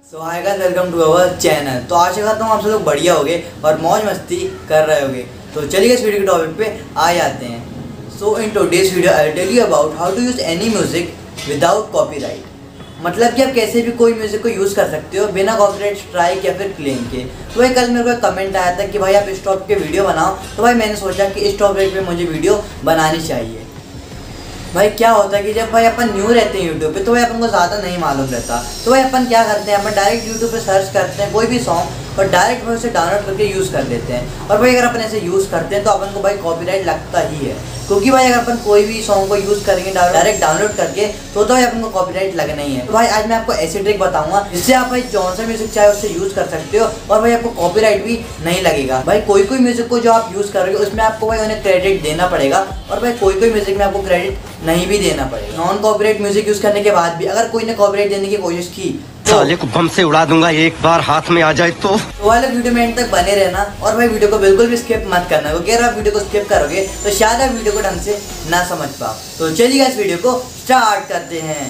So hi guys, welcome to our channel. तो आशा करता हूँ आप सब लोग बढ़िया होगे और मौज मस्ती कर रहे होगे। तो चलिए इस वीडियो के टॉपिक पे आ जाते हैं। So in today's video I tell you about how to use any music without copyright. मतलब कि आप कैसे भी कोई म्यूज़िक को यूज़ कर सकते हो बिना कॉपीराइट स्ट्राइक या फिर क्लेम के। तो भाई कल मेरे को एक कमेंट आया था कि भाई आप इस टॉपिक पे वीडियो बनाओ। तो भाई मैंने सोचा कि इस टॉपिक पे मुझे वीडियो बनानी चाहिए। भाई क्या होता है कि जब भाई अपन न्यू रहते हैं यूट्यूब पे तो भाई अपन को ज़्यादा नहीं मालूम रहता। तो भाई अपन क्या करते हैं, अपन डायरेक्ट यूट्यूब पे सर्च करते हैं कोई भी सॉन्ग और डायरेक्ट भाई उसे डाउनलोड करके यूज़ कर लेते हैं। और भाई अगर अपन ऐसे यूज़ करते हैं तो अपन को भाई कॉपीराइट लगता ही है, क्योंकि भाई अगर अपन कोई भी सॉन्ग को यूज़ करेंगे डायरेक्ट डाउनलोड करके तो भाई अपन को कॉपीराइट लगना ही है। तो भाई आज मैं आपको ऐसी ट्रिक बताऊंगा जिससे आप भाई जौन सा म्यूजिक चाहे उससे यूज़ कर सकते हो और भाई आपको कॉपीराइट भी नहीं लगेगा। भाई कोई कोई म्यूजिक को जो आप यूज़ करोगे उसमें आपको भाई उन्हें क्रेडिट देना पड़ेगा और भाई कोई कोई म्यूजिक में आपको क्रेडिट नहीं भी देना पड़ेगा। नॉन कॉपीराइट म्यूजिक यूज़ करने के बाद भी अगर कोई ने कॉपीराइट देने की कोशिश की साले को बम से उड़ा दूंगा एक बार हाथ में आ जाए तो वाले वीडियो में एंड तक बने रहना और भाई वीडियो को बिल्कुल भी स्किप मत करना, क्योंकि अगर आप वीडियो को स्किप करोगे तो शायद आप वीडियो को ढंग से ना समझ पाओ। तो चलिए इस वीडियो को स्टार्ट करते हैं।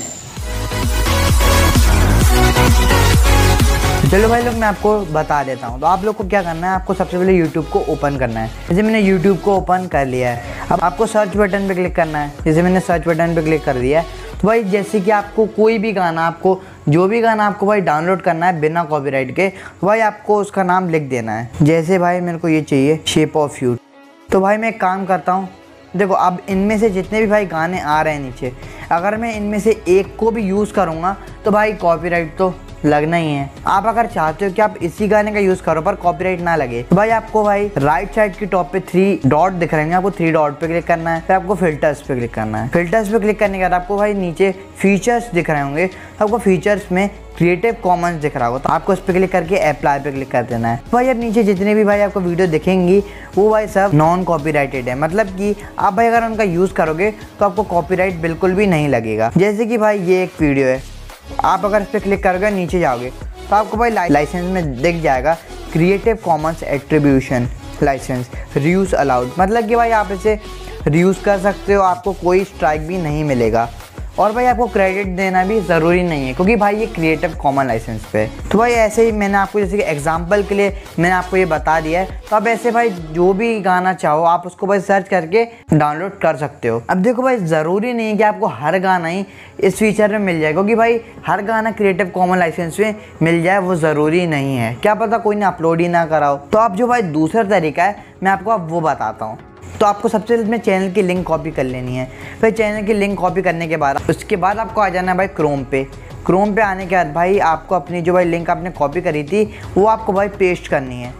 चलो भाई लोग मैं आपको बता देता हूँ। तो आप लोग को क्या करना है, आपको सबसे पहले YouTube को ओपन करना है। जैसे मैंने YouTube को ओपन कर लिया है, अब आपको सर्च बटन पे क्लिक करना है। जैसे मैंने सर्च बटन पे क्लिक कर दिया है तो भाई जैसे कि आपको कोई भी गाना, आपको जो भी गाना आपको भाई डाउनलोड करना है बिना कॉपीराइट के, तो भाई आपको उसका नाम लिख देना है। जैसे भाई मेरे को ये चाहिए शेप ऑफ यू। तो भाई मैं एक काम करता हूँ, देखो अब इनमें से जितने भी भाई गाने आ रहे हैं नीचे, अगर मैं इनमें से एक को भी यूज़ करूँगा तो भाई कॉपीराइट तो लगना ही है। आप अगर चाहते हो कि आप इसी गाने का यूज़ करो पर कॉपीराइट ना लगे तो भाई आपको भाई राइट साइड की टॉप पे 3 डॉट दिख रहे हैं, आपको 3 डॉट पे क्लिक करना है। फिर आपको फिल्टर्स पे क्लिक करना है। फिल्टर्स पे क्लिक करने के बाद आपको भाई नीचे फीचर्स दिख रहे होंगे, तो आपको फीचर्स में क्रिएटिव कॉमन्स दिख रहा होगा, तो आपको उस पर क्लिक करके अप्लाई पे क्लिक कर देना है। भाई अब नीचे जितने भी भाई आपको वीडियो दिखेंगी वो भाई सब नॉन कॉपीराइटेड है, मतलब कि आप भाई अगर उनका यूज़ करोगे तो आपको कॉपीराइट बिल्कुल भी नहीं लगेगा। जैसे कि भाई ये एक वीडियो है, आप अगर इस पर क्लिक करोगे नीचे जाओगे तो आपको भाई लाइसेंस में दिख जाएगा creative commons attribution license reuse allowed, मतलब कि भाई आप इसे रीयूज़ कर सकते हो, आपको कोई स्ट्राइक भी नहीं मिलेगा और भाई आपको क्रेडिट देना भी ज़रूरी नहीं है, क्योंकि भाई ये क्रिएटिव कॉमन लाइसेंस पे। तो भाई ऐसे ही मैंने आपको जैसे कि एग्जांपल के लिए मैंने आपको ये बता दिया है। तो अब ऐसे भाई जो भी गाना चाहो आप उसको भाई सर्च करके डाउनलोड कर सकते हो। अब देखो भाई ज़रूरी नहीं है कि आपको हर गाना ही इस फीचर में मिल जाए, क्योंकि भाई हर गाना क्रिएटिव कॉमन लाइसेंस में मिल जाए वो ज़रूरी नहीं है। क्या पता कोई ने अपलोड ही ना कराओ। तो अब जो भाई दूसरा तरीका है मैं आपको अब वो बताता हूँ। तो आपको सबसे पहले चैनल की लिंक कॉपी कर लेनी है। फिर चैनल की लिंक कॉपी करने के बाद उसके बाद आपको आ जाना है भाई क्रोम पे। क्रोम पे आने के बाद भाई आपको अपनी जो भाई लिंक आपने कॉपी करी थी वो आपको भाई पेस्ट करनी है।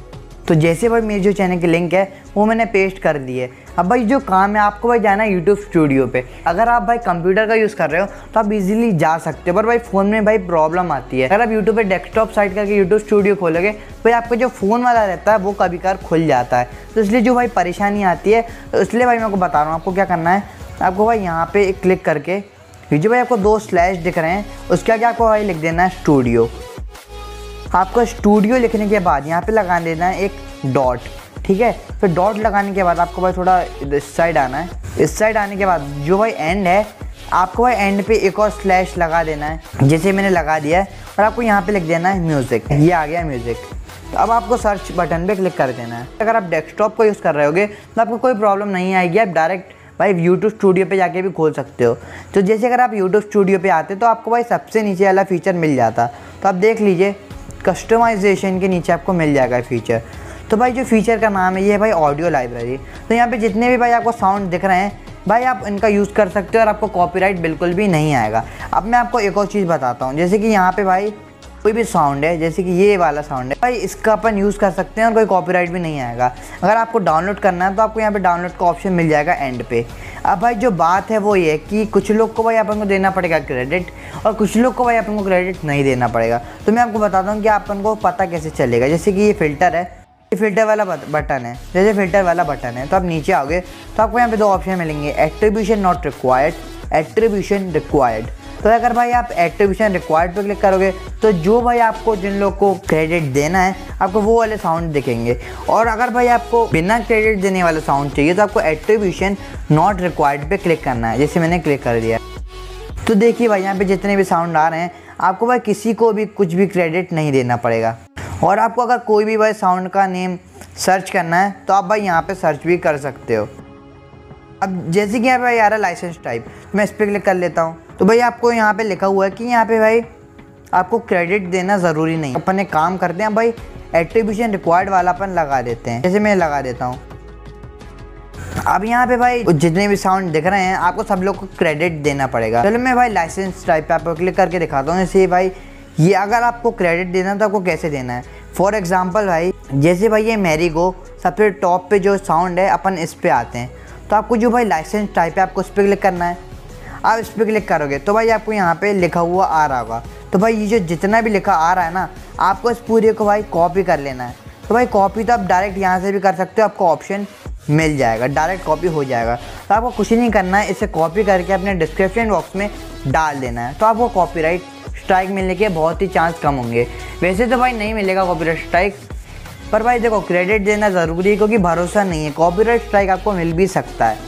तो जैसे भाई मेरी जो चैनल की लिंक है वो मैंने पेस्ट कर दी है। अब भाई जो काम है आपको भाई जाना है यूट्यूब स्टूडियो पे। अगर आप भाई कंप्यूटर का यूज़ कर रहे हो तो आप इजीली जा सकते हो, पर भाई फ़ोन में भाई प्रॉब्लम आती है। अगर आप यूट्यूब पे डेस्कटॉप साइट करके यूट्यूब स्टूडियो खोलोगे भाई आपका जो फ़ोन वाला रहता है वो कभी कभार खुल जाता है, तो इसलिए जो भाई परेशानी आती है, तो इसलिए भाई मैं आपको बता रहा हूँ आपको क्या करना है। आपको भाई यहाँ पर क्लिक करके ये जो भाई आपको 2 स्लैश दिख रहे हैं उसके आगे आपको भाई लिख देना है स्टूडियो। आपको स्टूडियो लिखने के बाद यहाँ पे लगा देना है एक डॉट, ठीक है। फिर डॉट लगाने के बाद आपको भाई थोड़ा इस साइड आना है। इस साइड आने के बाद जो भाई एंड है आपको भाई एंड पे एक और स्लैश लगा देना है, जैसे मैंने लगा दिया है। और आपको यहाँ पे लिख देना है म्यूज़िक, ये आ गया म्यूज़िक। तो अब आपको सर्च बटन पे क्लिक कर देना है। अगर आप डेस्कटॉप को यूज़ कर रहे होगे तो आपको कोई प्रॉब्लम नहीं आएगी, आप डायरेक्ट भाई यूट्यूब स्टूडियो पे जाके भी खोल सकते हो। तो जैसे अगर आप यूट्यूब स्टूडियो पे आते तो आपको भाई सबसे नीचे वाला फीचर मिल जाता। तो आप देख लीजिए कस्टमाइजेशन के नीचे आपको मिल जाएगा फीचर। तो भाई जो फीचर का नाम है ये है भाई ऑडियो लाइब्रेरी। तो यहाँ पे जितने भी भाई आपको साउंड दिख रहे हैं भाई आप इनका यूज़ कर सकते हो और आपको कॉपीराइट बिल्कुल भी नहीं आएगा। अब मैं आपको एक और चीज़ बताता हूँ, जैसे कि यहाँ पे भाई कोई भी साउंड है, जैसे कि ये वाला साउंड है भाई, इसका अपन यूज़ कर सकते हैं और कोई कॉपीराइट भी नहीं आएगा। अगर आपको डाउनलोड करना है तो आपको यहाँ पे डाउनलोड का ऑप्शन मिल जाएगा एंड पे। अब भाई जो बात है वो ये है कि कुछ लोग को भाई अपन को देना पड़ेगा क्रेडिट और कुछ लोग को भाई अपन को क्रेडिट नहीं देना पड़ेगा। तो मैं आपको बताता हूँ कि अपन को पता कैसे चलेगा। जैसे कि ये फ़िल्टर है, ये फ़िल्टर वाला बटन है, जैसे फ़िल्टर वाला बटन है तो आप नीचे आओगे तो आपको यहाँ पे 2 ऑप्शन मिलेंगे, attribution not required, attribution required. तो अगर भाई आप एट्रीब्यूशन रिक्वायर्ड पे क्लिक करोगे तो जो भाई आपको जिन लोग को क्रेडिट देना है आपको वो वाले साउंड दिखेंगे, और अगर भाई आपको बिना क्रेडिट देने वाला साउंड चाहिए तो आपको एट्रीब्यूशन नॉट रिक्वायर्ड पे क्लिक करना है, जैसे मैंने क्लिक कर दिया। तो देखिए भाई यहाँ पे जितने भी साउंड आ रहे हैं आपको भाई किसी को भी कुछ भी क्रेडिट नहीं देना पड़ेगा। और आपको अगर कोई भी भाई साउंड का नेम सर्च करना है तो आप भाई यहाँ पे सर्च भी कर सकते हो। अब जैसे कि यहाँ पे आ रहा है लाइसेंस टाइप, मैं इस पर क्लिक कर लेता हूँ। तो भाई आपको यहाँ पे लिखा हुआ है कि यहाँ पे भाई आपको क्रेडिट देना ज़रूरी नहीं। अपन एक काम करते हैं भाई, एट्रीब्यूशन रिक्वायर्ड वाला अपन लगा देते हैं। जैसे मैं लगा देता हूँ। अब यहाँ पे भाई जितने भी साउंड दिख रहे हैं आपको सब लोग को क्रेडिट देना पड़ेगा। चलो मैं भाई लाइसेंस टाइप पे आपको क्लिक करके दिखाता हूँ। जैसे भाई ये अगर आपको क्रेडिट देना है तो आपको कैसे देना है। फॉर एग्जांपल भाई जैसे भाई ये मैरीगो सबसे टॉप पे जो साउंड है अपन इस पे आते हैं, तो आपको जो भाई लाइसेंस टाइप है आपको इस पर क्लिक करना है। आप इस पर क्लिक करोगे तो भाई आपको यहाँ पे लिखा हुआ आ रहा होगा। तो भाई ये जो जितना भी लिखा आ रहा है ना, आपको इस पूरे को भाई कॉपी कर लेना है। तो भाई कॉपी तो आप डायरेक्ट यहाँ से भी कर सकते हो, आपको ऑप्शन मिल जाएगा, डायरेक्ट कॉपी हो जाएगा। तो आपको कुछ नहीं करना है, इसे कॉपी करके अपने डिस्क्रिप्शन बॉक्स में डाल देना है। तो आपको कॉपीराइट स्ट्राइक मिलने के बहुत ही चांस कम होंगे। वैसे तो भाई नहीं मिलेगा कॉपीराइट स्ट्राइक, पर भाई देखो क्रेडिट देना ज़रूरी है क्योंकि भरोसा नहीं है, कॉपीराइट स्ट्राइक आपको मिल भी सकता है।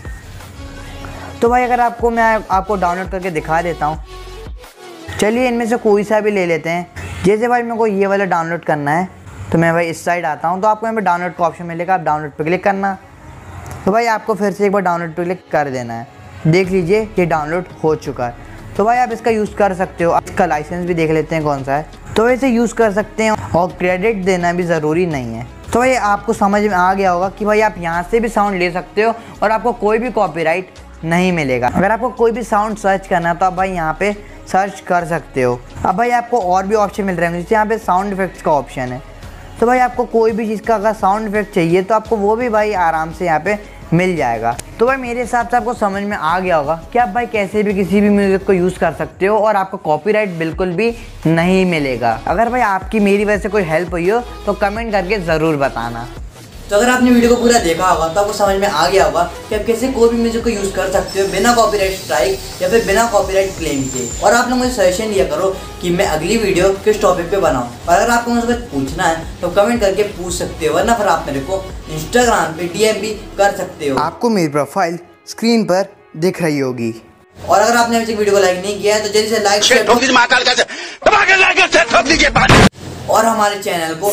तो भाई अगर मैं आपको डाउनलोड करके दिखा देता हूँ। चलिए इनमें से कोई सा भी ले लेते हैं। जैसे भाई मेरे को ये वाला डाउनलोड करना है तो मैं भाई इस साइड आता हूँ। तो आपको यहाँ पे डाउनलोड का ऑप्शन मिलेगा, आप डाउनलोड पे क्लिक करना। तो भाई आपको फिर से एक बार डाउनलोड पे क्लिक कर देना है। देख लीजिए ये डाउनलोड हो चुका है। तो भाई आप इसका यूज़ कर सकते हो। इसका लाइसेंस भी देख लेते हैं कौन सा है। तो इसे यूज़ कर सकते हैं और क्रेडिट देना भी ज़रूरी नहीं है। तो भाई आपको समझ में आ गया होगा कि भाई आप यहाँ से भी साउंड ले सकते हो और आपको कोई भी कॉपीराइट नहीं मिलेगा। अगर आपको कोई भी साउंड सर्च करना है तो आप भाई यहाँ पे सर्च कर सकते हो। अब भाई आपको और भी ऑप्शन मिल रहे हैं, जैसे यहाँ पे साउंड इफेक्ट्स का ऑप्शन है। तो भाई आपको कोई भी चीज़ का अगर साउंड इफेक्ट चाहिए तो आपको वो भी भाई आराम से यहाँ पे मिल जाएगा। तो भाई मेरे हिसाब से आपको समझ में आ गया होगा कि आप भाई कैसे भी किसी भी म्यूज़िक को यूज़ कर सकते हो और आपको कॉपीराइट बिल्कुल भी नहीं मिलेगा। अगर भाई आपकी मेरी वजह से कोई हेल्प हुई हो तो कमेंट करके ज़रूर बताना। तो अगर आपने वीडियो को पूरा देखा होगा तो आपको समझ में आ गया होगा कि आप कैसे कोई भी म्यूजिक को यूज़ कर सकते हो बिना कॉपीराइट स्ट्राइक या फिर बिना कॉपीराइट क्लेम के। और आप लोग मुझे सजेशन दिया करो कि मैं अगली वीडियो किस टॉपिक पे बनाऊं। और अगर आपको मुझसे कुछ पूछना है तो कमेंट करके पूछ सकते हो, वरना फिर आप मेरे को इंस्टाग्राम पे DM भी कर सकते हो। आपको मेरी प्रोफाइल स्क्रीन पर दिख रही होगी। और अगर आपने अभी तक वीडियो को लाइक नहीं किया है तो जल्दी से लाइक और हमारे चैनल को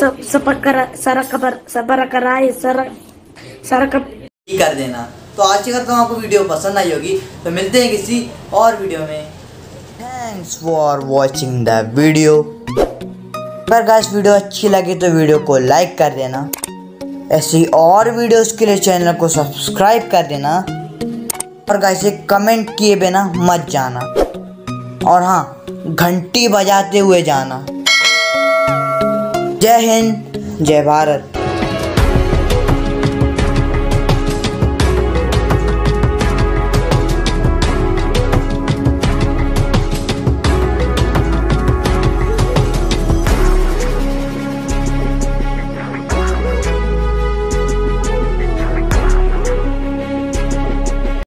कर देना। तो आज अगर आपको वीडियो पसंद आई होगी तो मिलते हैं किसी और वीडियो में। Thanks for watching the video. अगर गाइस वीडियो अच्छी लगी तो वीडियो को लाइक कर देना। ऐसी और वीडियोस के लिए चैनल को सब्सक्राइब कर देना। और गाइस एक कमेंट किए बिना मत जाना। और हाँ, घंटी बजाते हुए जाना। जय हिंद, जय भारत।